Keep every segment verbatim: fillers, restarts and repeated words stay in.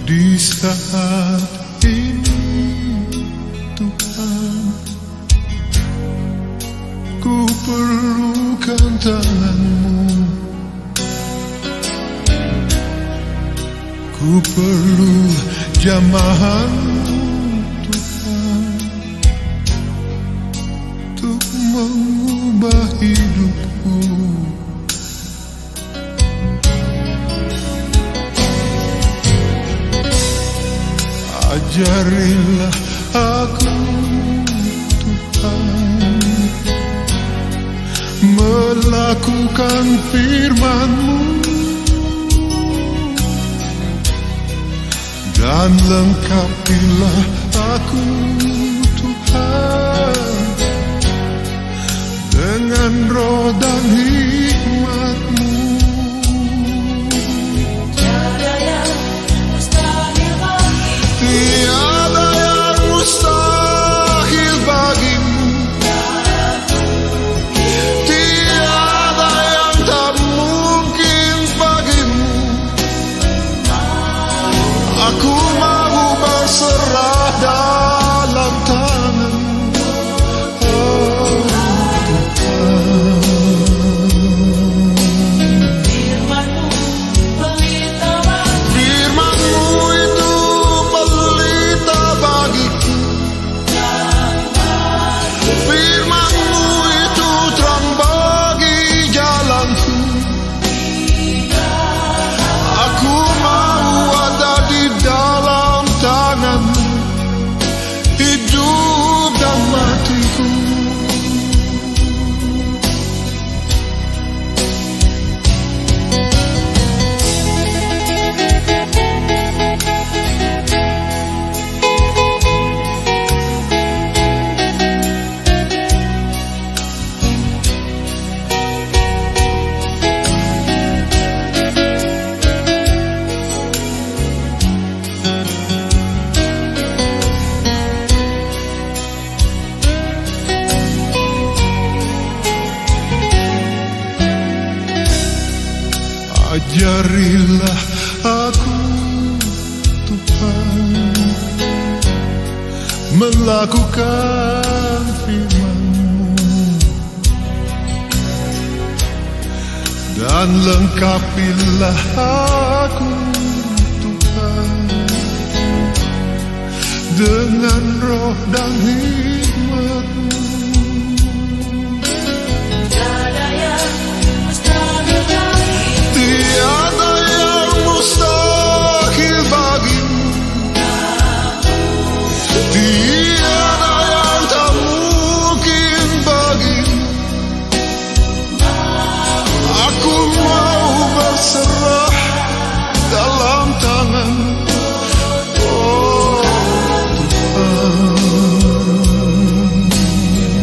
Di saat ini Tuhan, ku perlukan tangan-Mu, ku perlu jamahan-Mu Tuhan, untuk mengubah hidupku. Ajarilah aku Tuhan, melakukan firman-Mu, dan lengkapilah aku Tuhan dengan roh dan hikmat-Mu. Tiada yang mustahil bagimu, tiada yang tak mungkin bagimu. Aku mau berserah dalam tangan-Mu, oh Tuhan. Ajarilah aku Tuhan, melakukan firman-Mu, dan lengkapilah aku Tuhan dengan roh dan hikmat-Mu. Tiada yang mustahil bagimu, tiada yang tak mungkin bagimu. Aku mau berserah dalam tangan-Mu, oh Tuhan.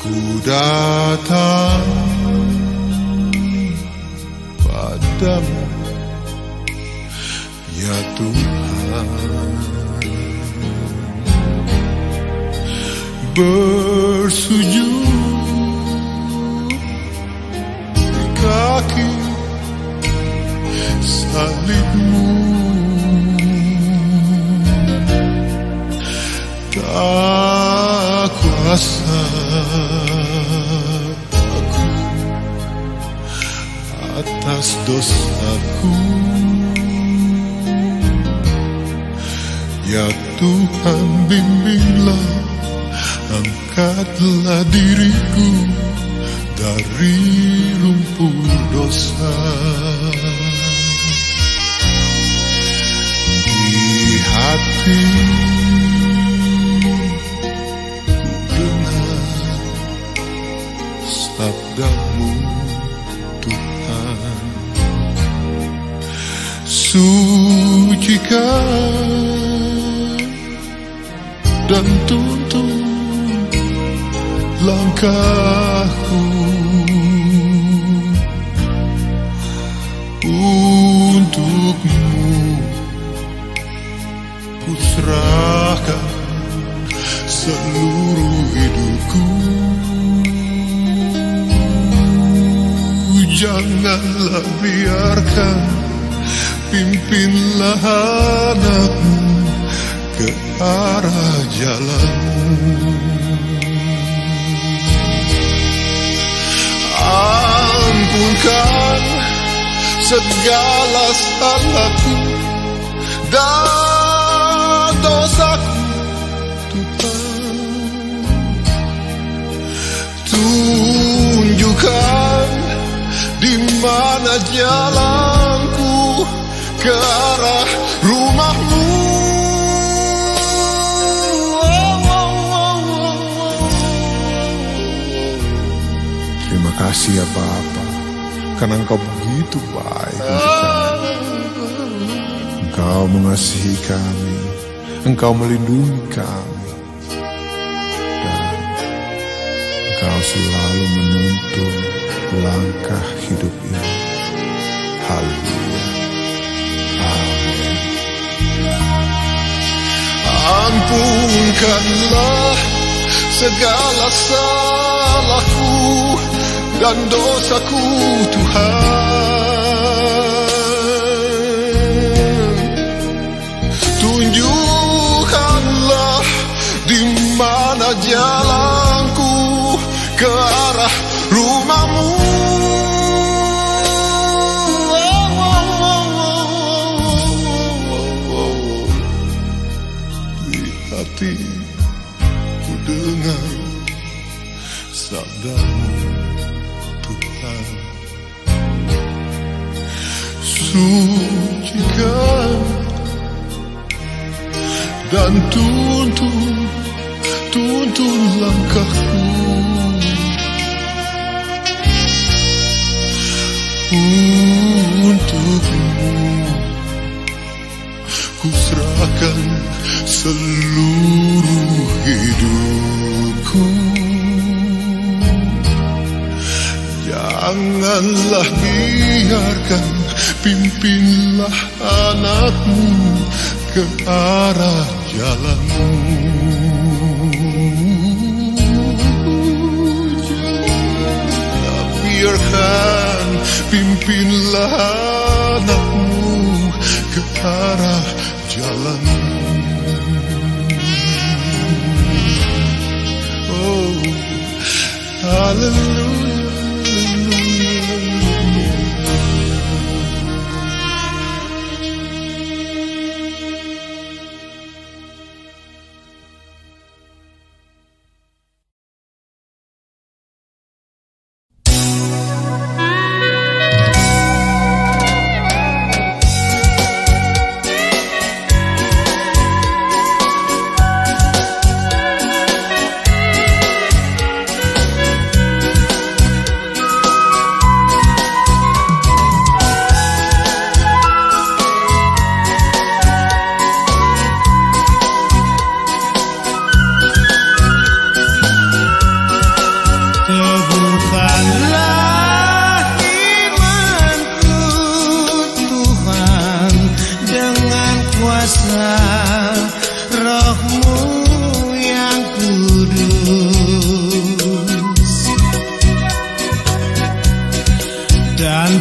Ku datang padamu, ya Tuhan, bersujud di kaki salib-Mu. Tak kuasa aku atas dosaku, ya Tuhan bimbinglah, angkatlah diriku dari lumpur dosa. Di hati sabda-Mu Tuhan, sucikan dan tuntun langkahku untuk-Mu. Ku serahkan seluruh hidupku, janganlah biarkan, pimpinlah anak-Mu ke arah jalan-Mu. Ampunkan segala salahku dan dosaku, Tuhan. Tunjukkan di mana jalanku ke arah rumah-Mu. Terima kasih ya Bapa, karena Engkau begitu baik untuk kami. Engkau mengasihi kami, Engkau melindungi kami, dan Engkau selalu menuntun langkah hidup ini. Haleluya. Amin. Ampunkanlah segala salahku dan dosaku, Tuhan. Tunjukkanlah di mana jalanku ke arah rumah-Mu. Di hati ku dengar sabda-Mu Tuhan, sucikan dan tuntun, tuntun langkahku untuk-Mu. Ku serahkan seluruh hidupku, janganlah biarkan, pimpinlah anak-Mu ke arah jalan-Mu. Janganlah biarkan, pimpinlah anak-Mu ke arah jalan-Mu. Oh, haleluya.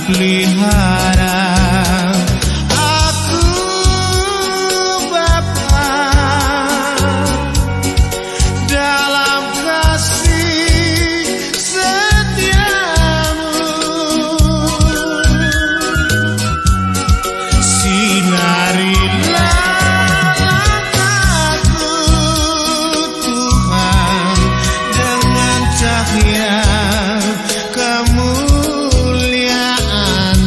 pelihara. Aku Bapa dalam kasih setiamu, sinarilah langkahku Tuhan dengan cahaya kemuliaan.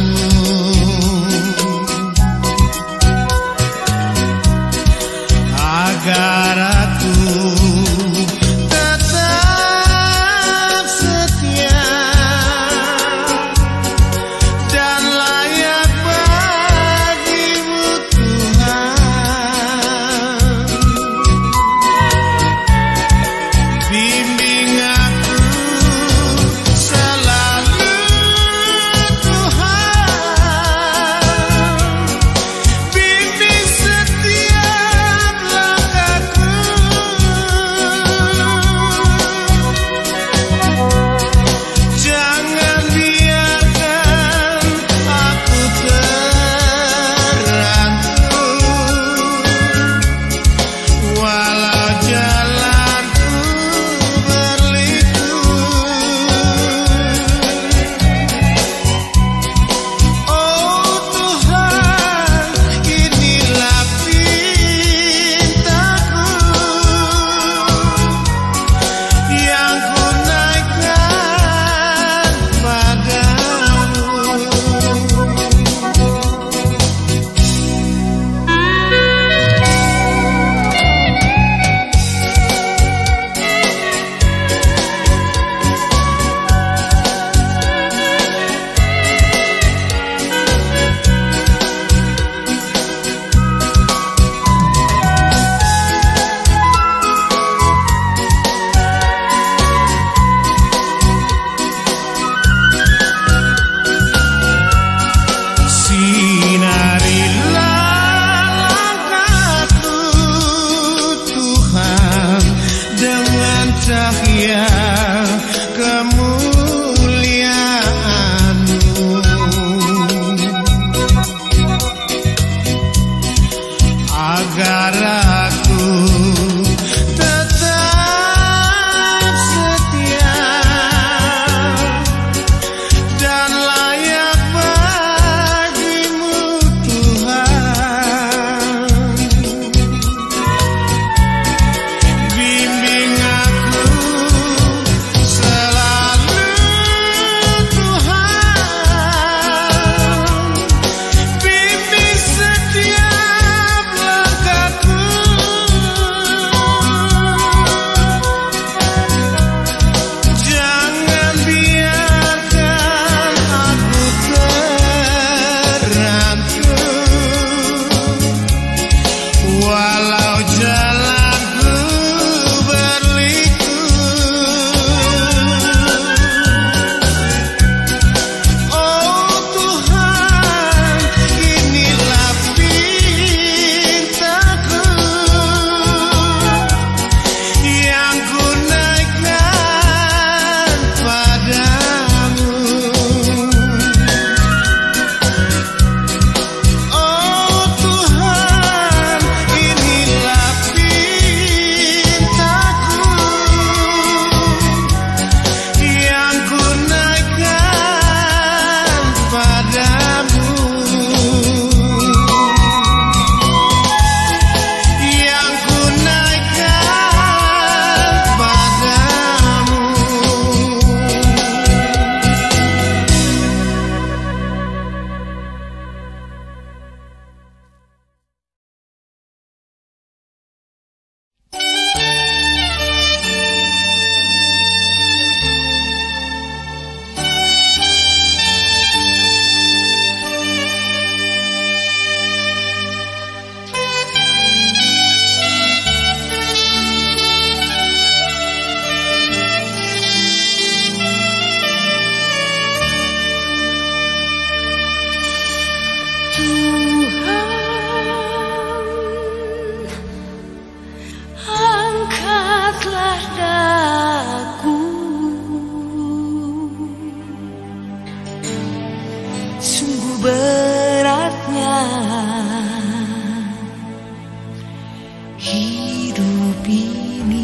ini.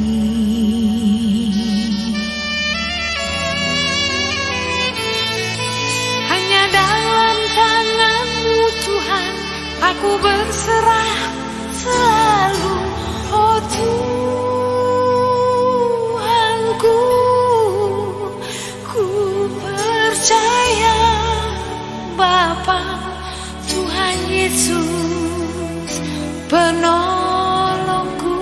Hanya dalam tangan-Mu Tuhan aku berserah selalu, oh Tuhanku. Ku percaya Bapa, Tuhan Yesus penolongku.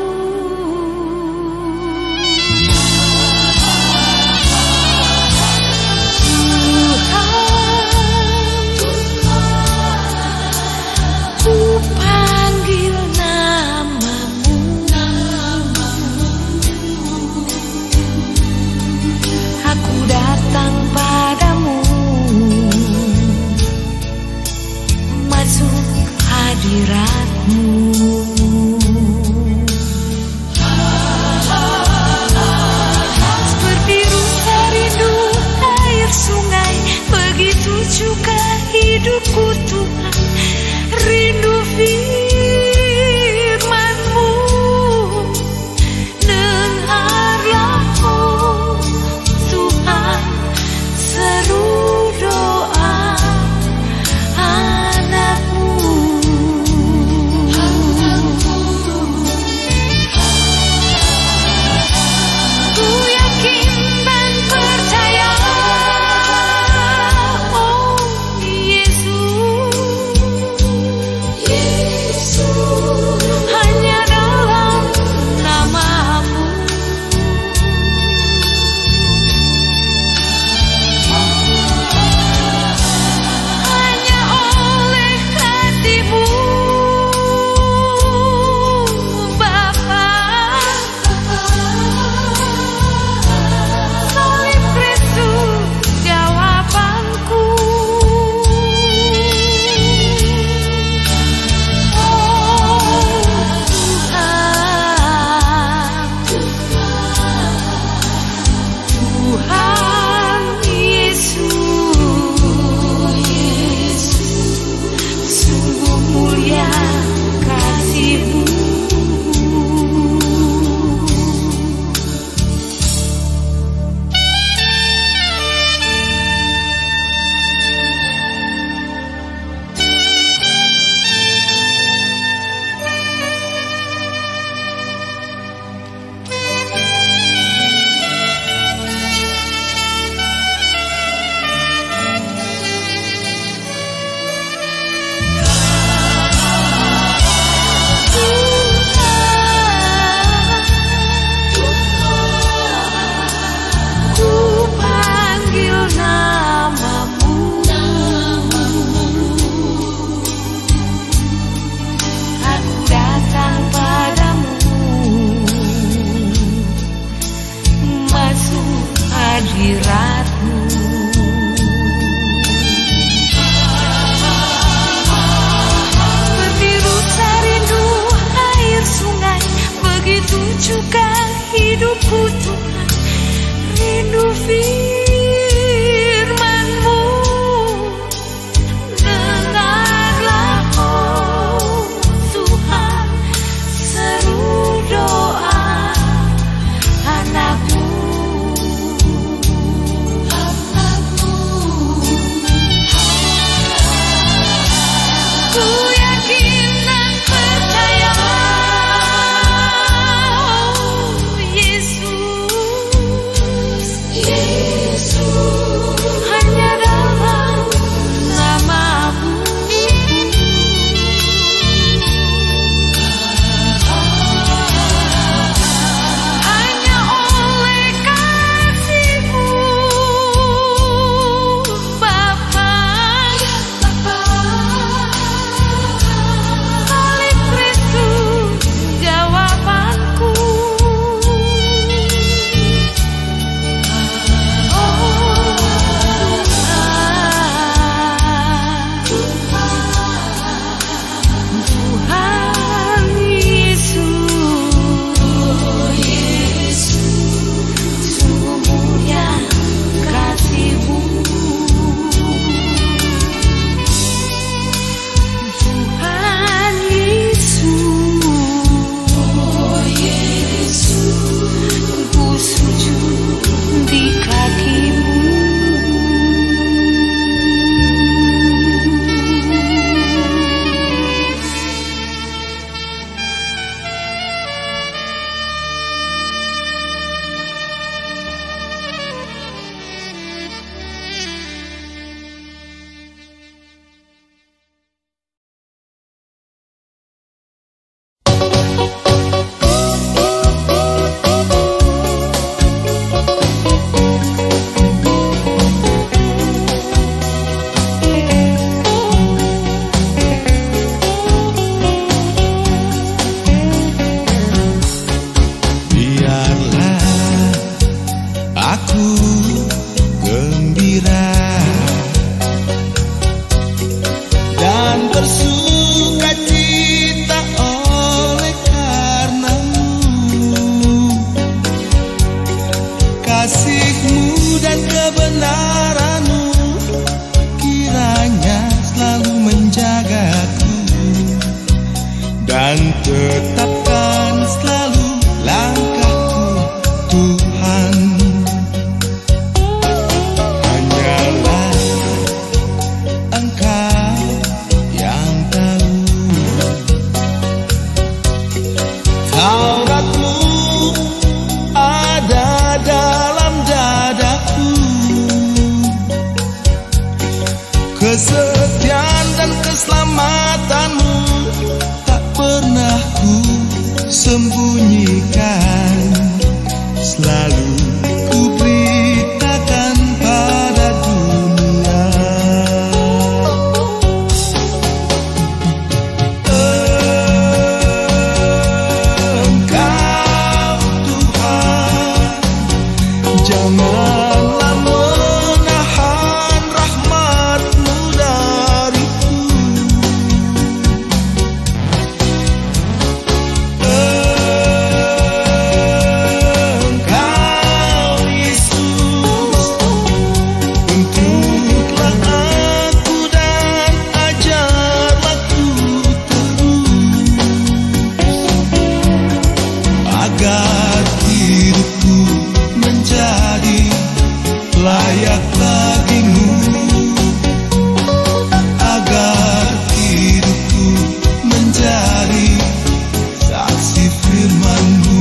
Tuhan, ku panggil namamu, aku datang padamu, masuk hadirat-Mu. Seperti rusa rindu air sungai, begitu juga hidupku Tuhan, rindu firman-Mu. Dengarlah oh Tuhan seru doa anak-Mu. Ku yakin dan percaya, oh Yesus, hanya dalam nama-Mu, hanya oleh kasih-Mu Bapa, salib Kristus jawabanku. Oh Tuhan, Tuhan Yesus, sungguh mulia kasih-Mu. Ku panggil namamu, aku datang padamu, masuk hadirat-Mu. Seperti rusa rindu air sungai, begitu juga hidupku Tuhan, rindu firman-Mu. Dengarlah oh Tuhan seru doa anak-Mu. Ku yakin dan percaya, oh Yesus, Tuhan. Hanyalah Engkau yang tahu. Taurat-Mu ada dalam dadaku, kesetiaan dan keselamatan-Mu tak pernah ku sembunyikan, selalu ku beritakan pada dunia. Engkau Tuhan, janganlah menahan rahmat-Mu dariku. Engkau Yesus, bentuklah aku dan ajarlah ku terus, agar hidupku menjadi layak bagi-Mu, agar hidupku menjadi saksi firman-Mu.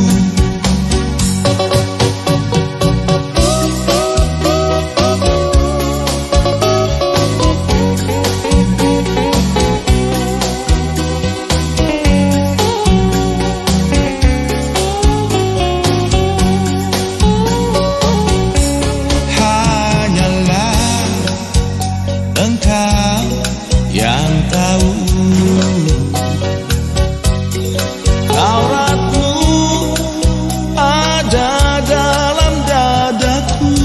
Hanyalah Engkau yang tahu. Taurat-Mu ada dalam dadaku,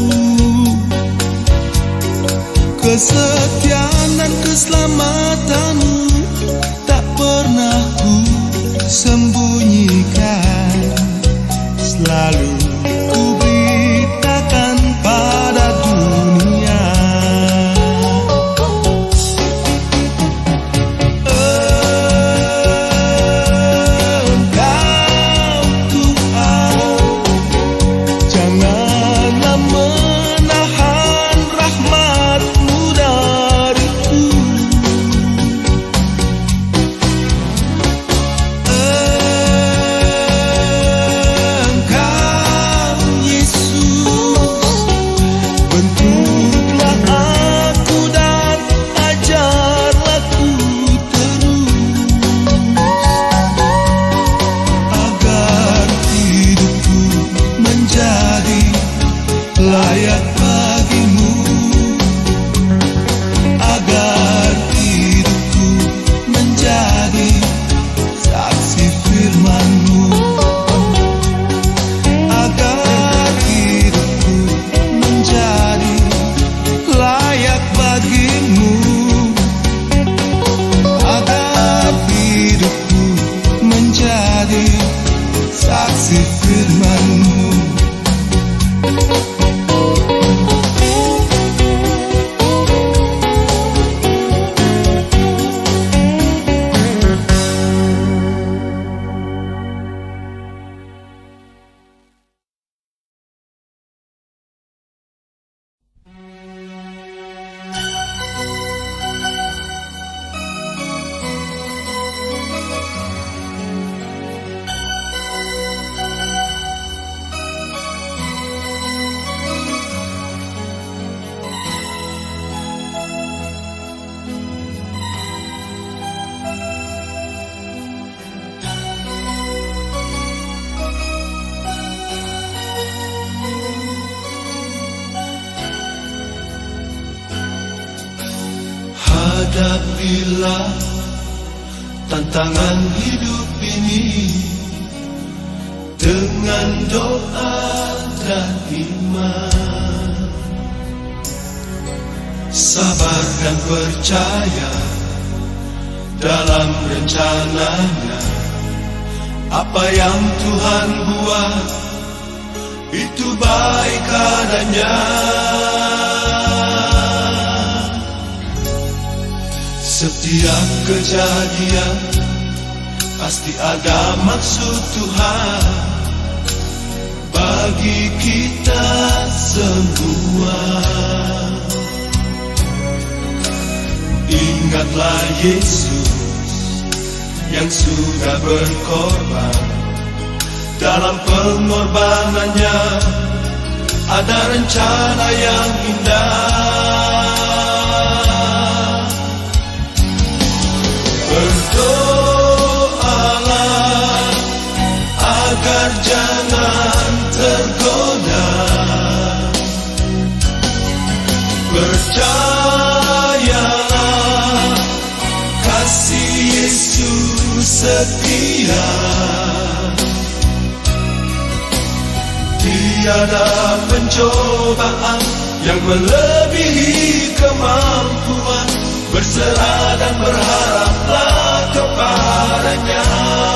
kesetiaan dan keselamatan-Mu tak pernah ku sembunyikan, selalu ku beritakan pada dunia. Engkau Tuhan, janganlah menahan rahmat-Mu dariku. Engkau Yesus, bentuklah aku dan ajarlah ku terus, agar hidupku menjadi layak bagi-Mu, agar hidupku menjadi saksi firman-Mu, agar hidupku menjadi layak bagi-Mu, agar hidupku menjadi saksi firman-Mu. Hadapilah tantangan hidup ini dengan doa dan iman, sabar dan percaya dalam rencananya. Apa yang Tuhan buat itu baik adanya. Setiap kejadian pasti ada maksud Tuhan bagi bagi kita semua. Ingatlah Yesus yang sudah berkorban. Dalam pengorbanannya ada rencana yang indah. Berdoalah agar jangan tergoda. Percayalah kasih Yesus setia. Tiada pencobaan yang melebihi kemampuan. Berserah dan berharaplah kepadanya.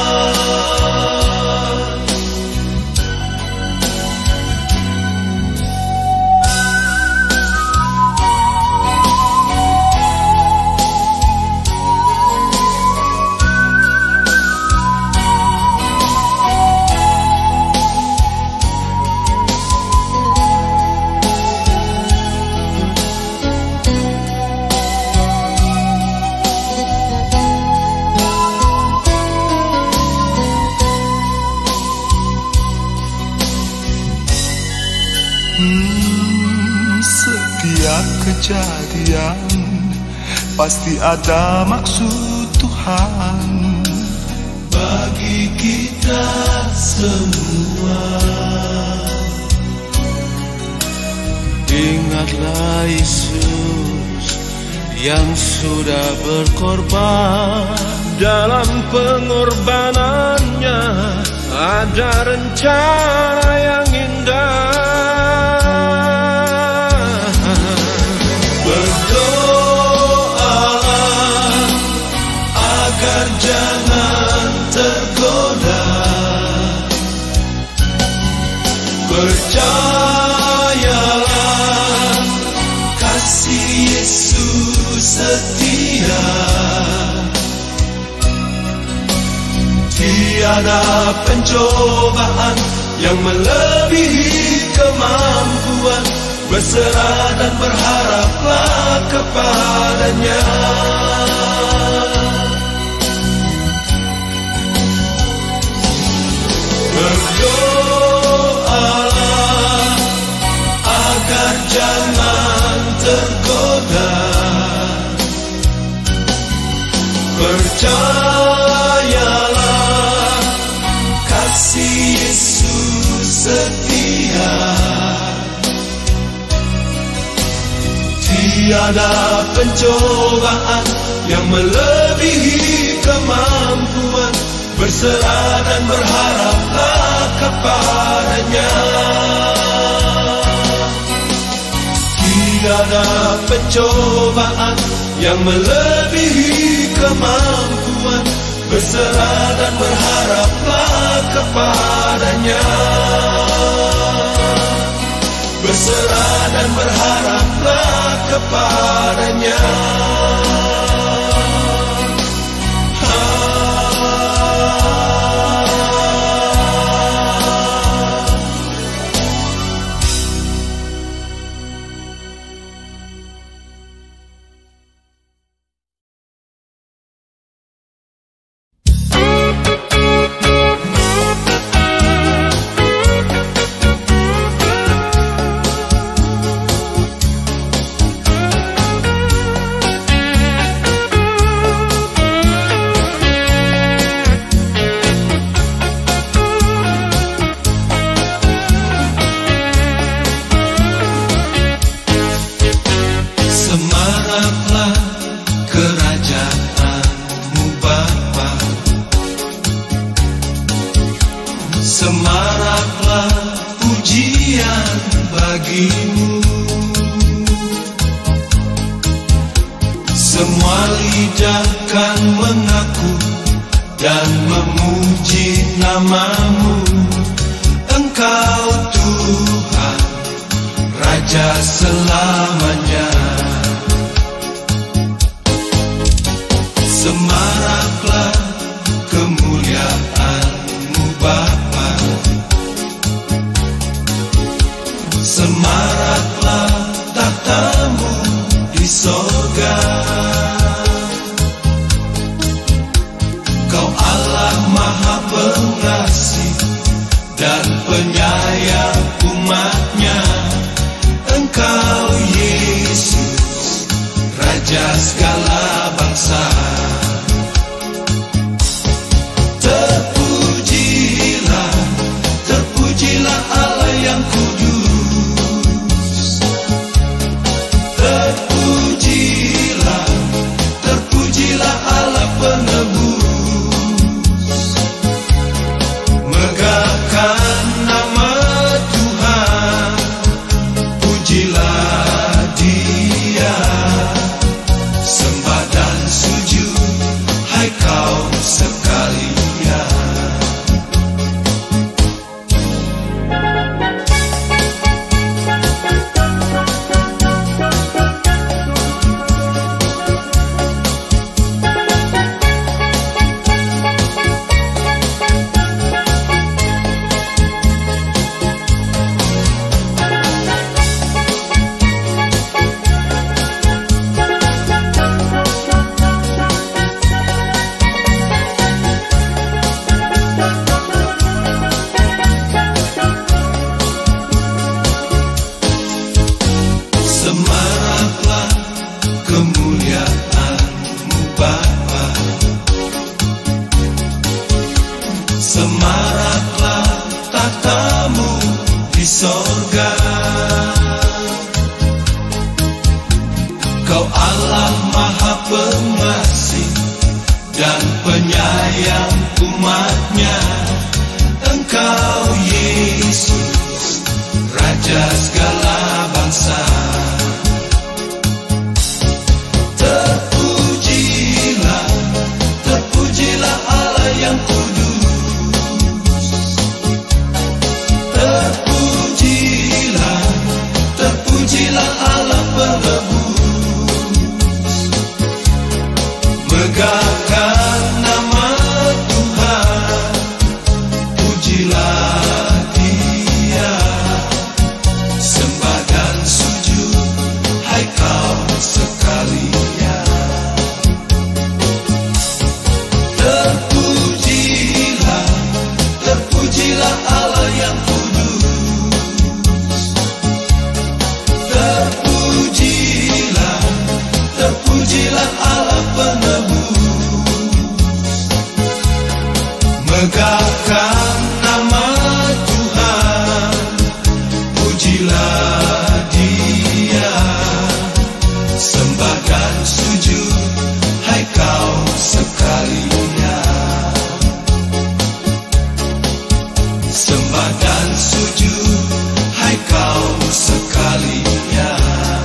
Hmm, setiap kejadian pasti ada maksud Tuhan bagi kita semua. Ingatlah Yesus yang sudah berkorban. Dalam pengorbanannya ada rencana yang indah. Berdoalah agar jangan tergoda. Percayalah kasih Yesus setia. Tiada pencobaan yang melebihi kemampuan. Berserah dan berharaplah kepadanya. Berdoalah agar jangan tergoda. Percayalah kasih Yesus setia. Tiada pencobaan yang melebihi kemampuan. Berserah dan berharaplah kepadanya. Tiada pencobaan yang melebihi kemampuan. Berserah dan berharaplah kepadanya. Berserah dan berharaplah kepadanya. Semaraklah pujian bagimu. Semua lidah kan mengaku dan memuji namamu. Engkau Tuhan, Raja selamanya. Semaraklah kemuliaan-Mu Bapa. segala bangsa. Terpujilah, terpujilah Allah yang kudus. Terpujilah, terpujilah Allah penebus. Megahkan nama Tuhan, pujilah Dia. Sembah dan sujud, hai kaum sekalian. Semaraklah kemuliaan-Mu Bapa, semaraklah tahta-Mu di sorga. Kau Allah Maha Pengasih dan penyayang umat-Nya. Engkau Yesus, Raja segala bangsa. Terpujilah, terpujilah Allah yang kudus. Terpujilah, terpujilah Allah penebus. Megahkan nama Tuhan, pujilah Dia. Sembah dan sujud, hai kaum sekalian. Terpujilah, terpujilah Allah yang kudus. Terpujilah, terpujilah Allah penebus. Megahkan nama Tuhan, pujilah Dia. Sembah dan sujud, hai kaum sekalian. Sembah dan sujud, hai kaum sekalian.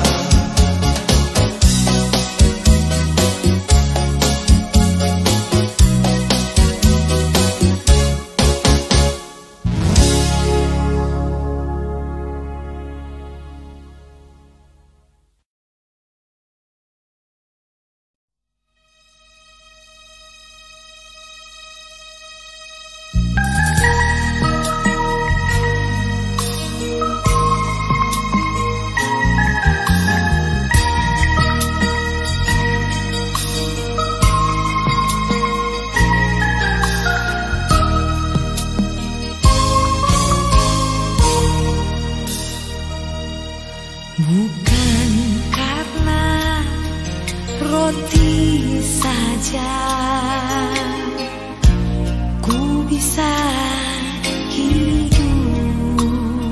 Bukan karena roti saja ku bisa hidup,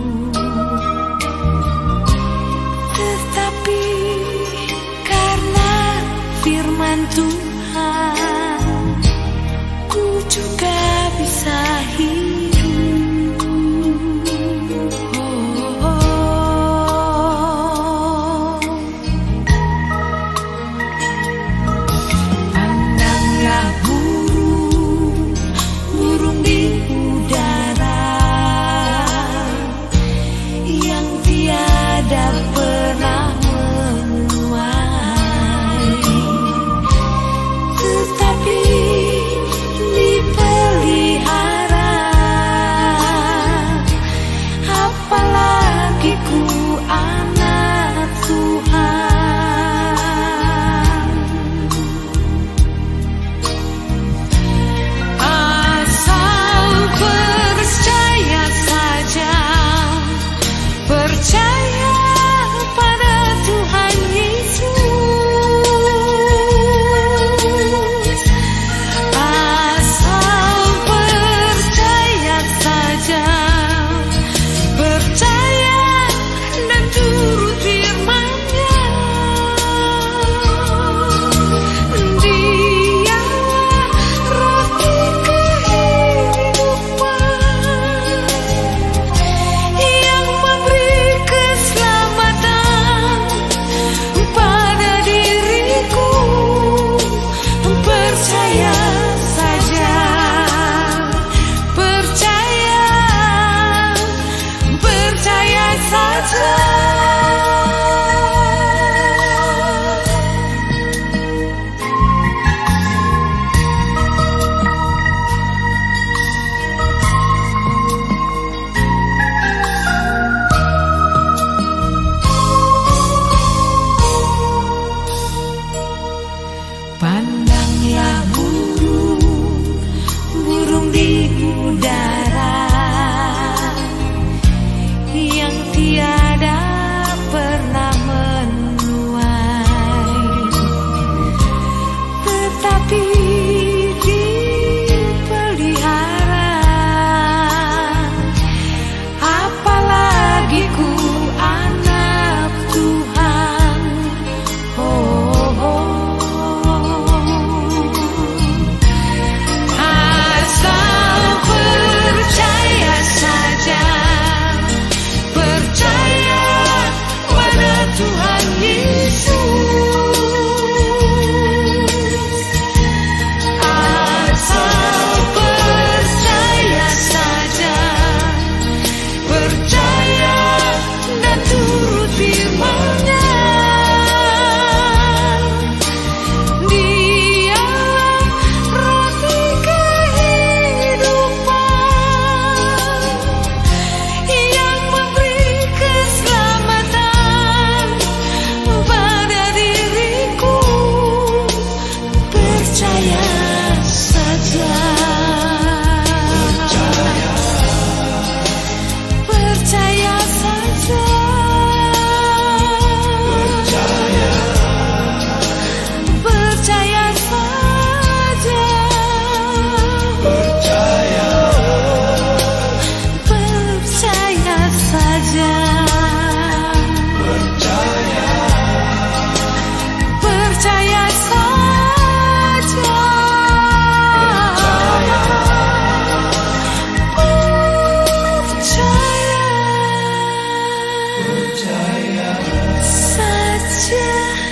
tetapi karena firman Tuhan ku juga bisa hidup. Pandanglah tiada pernah menuai, tetapi dipelihara. Apalagi ku anak Tuhan. Oh, oh. Asal percaya saja, percaya pada Tuhan Yesus. Asal percaya saja, percaya dan turut firman-Nya. Dialah roti kehidupan yang memberi keselamatan pada diriku. Percaya saja, percaya saja, percaya saja, percaya saja, percaya saja, percaya saja.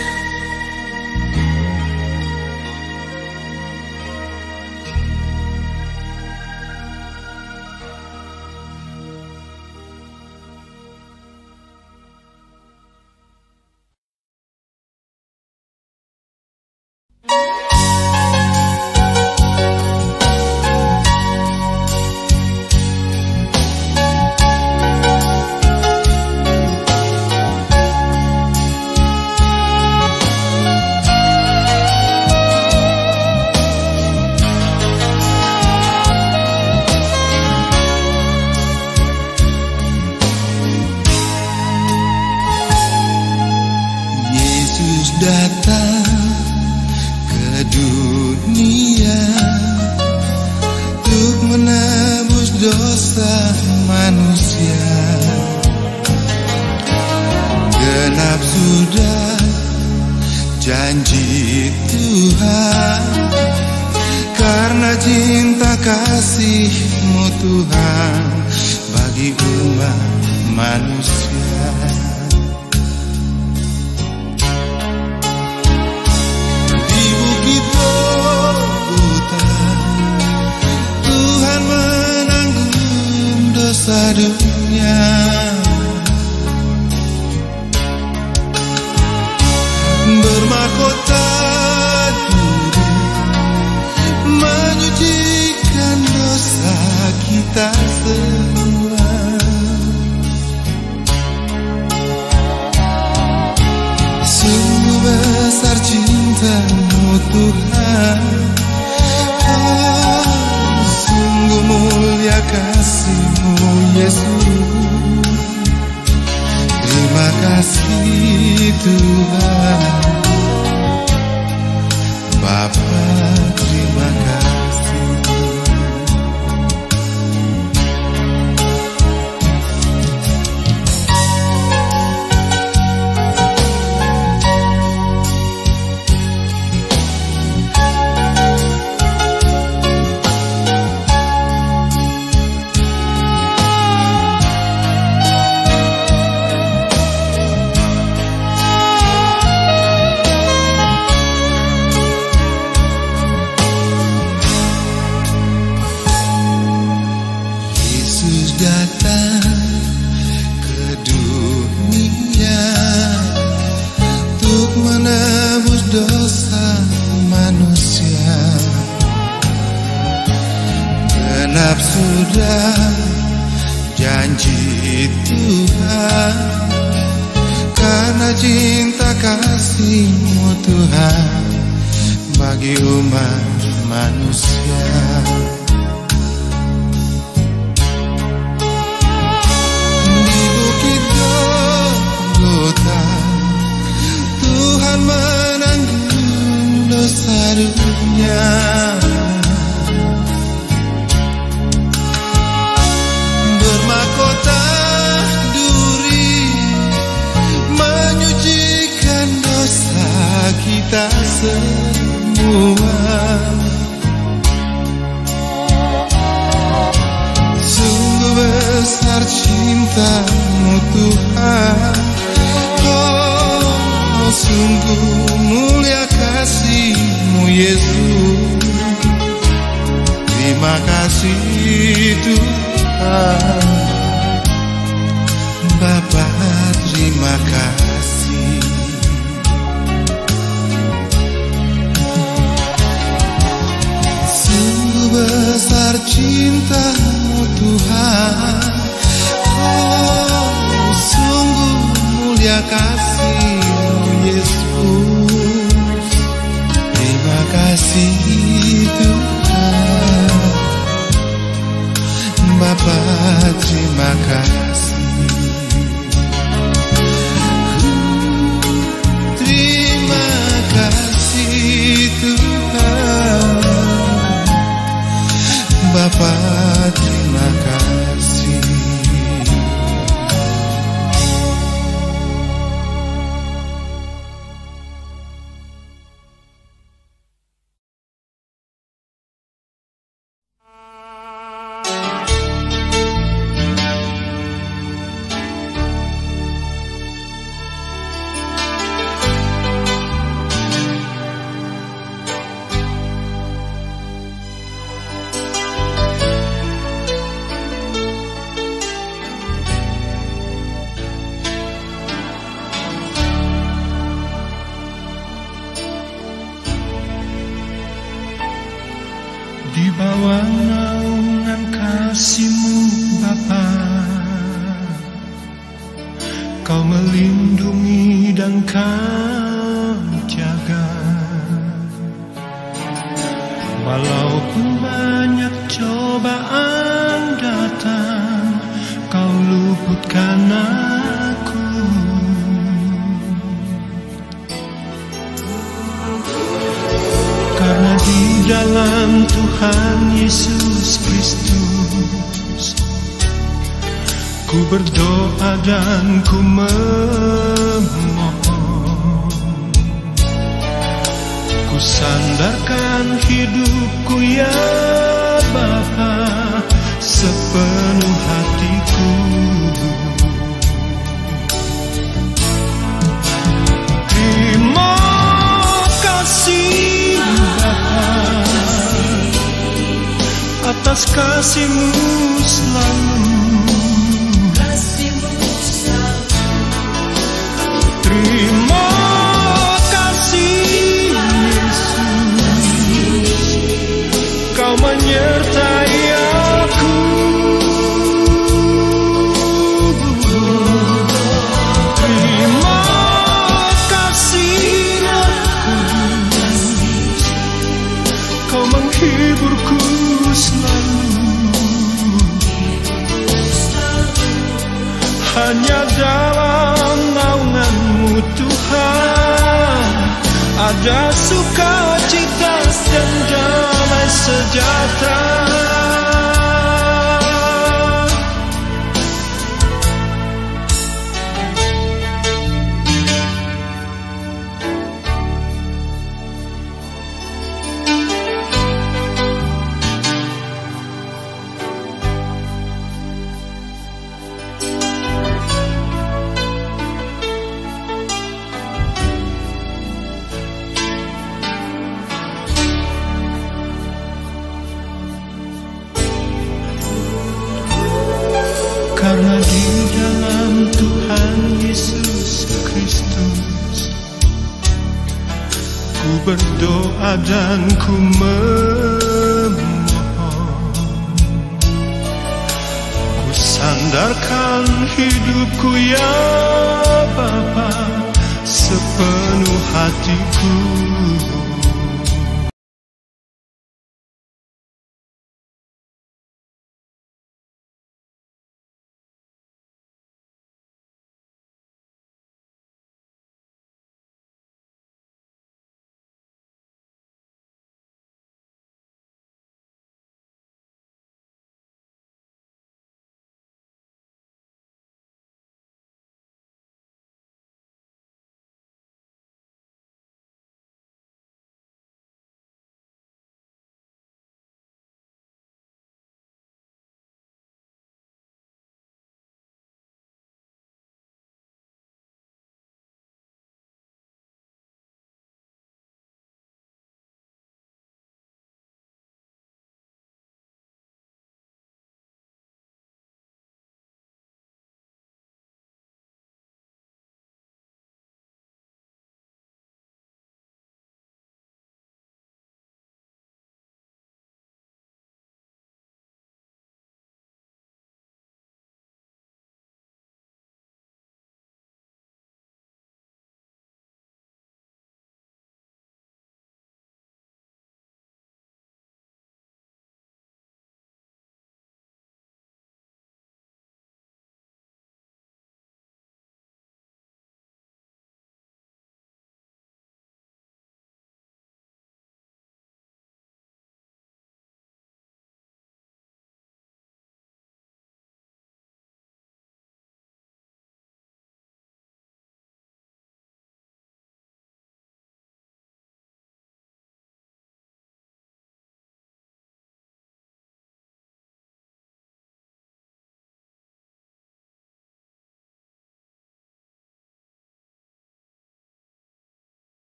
Yesus datang ke dunia untuk menebus dosa manusia. Genap sudah janji Tuhan, karena cinta kasih-Mu Tuhan bagi umat manusia. Di bukit Golgota Tuhan menanggung dosa dunia. Bermahkota duri menyucikan dosa kita semua. Sungguh besar cinta-Mu Tuhan, oh, sungguh mulia kasih-Mu Yesus. Terima kasih Tuhan Bapa, terima kasih. Datang ke dunia untuk menebus dosa manusia. Genap sudah janji Tuhan, karena cinta kasih-Mu Tuhan bagi umat manusia. Di bukit cinta-Mu Tuhan. Oh, sungguh mulia kasih-Mu Yesus. Terima kasih Tuhan. Bapa, terima kasih. Sungguh besar cinta-Mu Tuhan. Oh, sungguh mulia kasih-Mu Yesus. Terima kasih Tuhan. Bapa, terima kasih. Terima kasih Tuhan. Bapa, terima kasih. Di bawah naungan kasih-Mu Bapa, Kau melindungi dan Kau jaga. Walaupun banyak cobaan datang, Kau luputkan aku. Karena di dalam Tuhan Yesus Kristus, ku berdoa dan ku memohon. Ku sandarkan hidupku ya Bapa, sepenuh hatiku. Terima kasih atas kasih-Mu selalu. Terima kasih Yesus, Kau menyertai aku. Terima kasih Kudus, Kau menghiburku selalu. Hanya dalam naungan-Mu Tuhan ada sukacita dan damai sejahtera. Karena di dalam Tuhan Yesus Kristus, ku berdoa dan ku memohon. Ku sandarkan hidupku ya Bapa, sepenuh hatiku.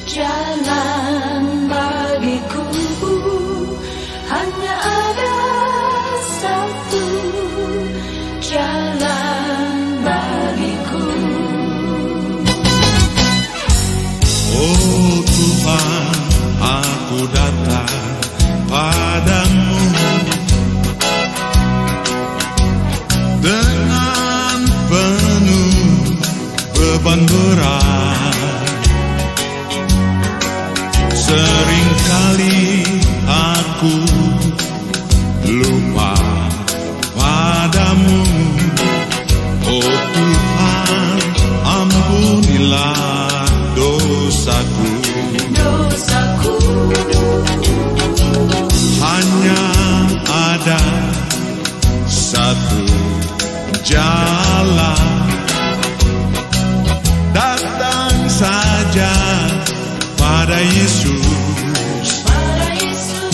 Jalan bagiku hanya ada satu, jalan bagiku. Oh Tuhan, aku datang padamu dengan penuh beban berat. Seringkali aku lupa padamu. Oh Tuhan, ampunilah dosaku. Dosaku hanya ada satu jalan, datang saja pada Yesus. pada Yesus.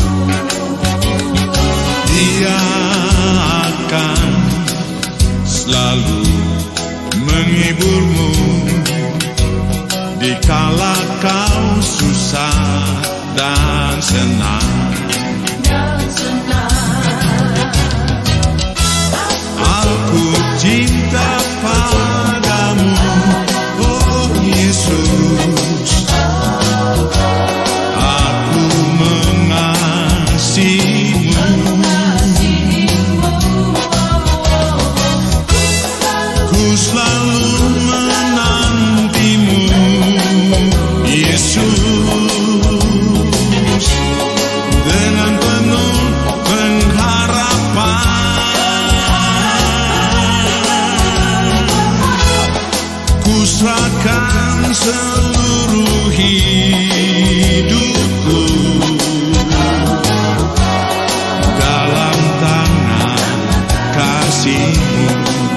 Dia akan selalu menghiburmu dikala kau susah dan senang. Dan senang. Aku cinta padamu, oh Yesus. Aku mengasihimu. Ku selalu menantimu, Yesus, dengan penuh pengharapan. Ku serahkan seluruh hidupku dalam tangan kasih-Mu.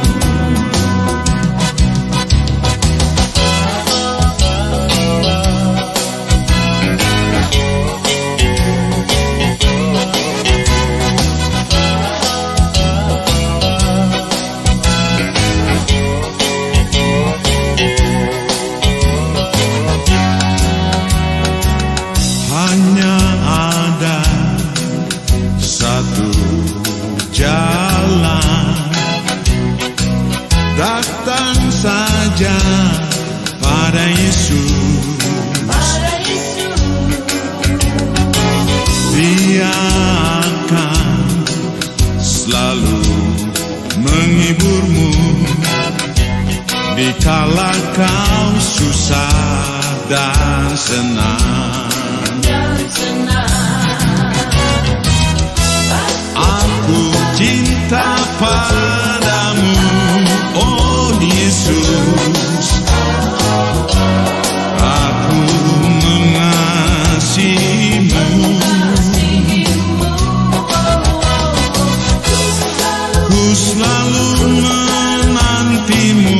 Hanya ada satu jalan, datang saja pada Yesus. Pada Yesus. Dia akan selalu menghiburmu dikala kau susah dan senang. Dan senang. Aku cinta padamu, oh Yesus. Aku mengasihimu. Ku selalu menantimu,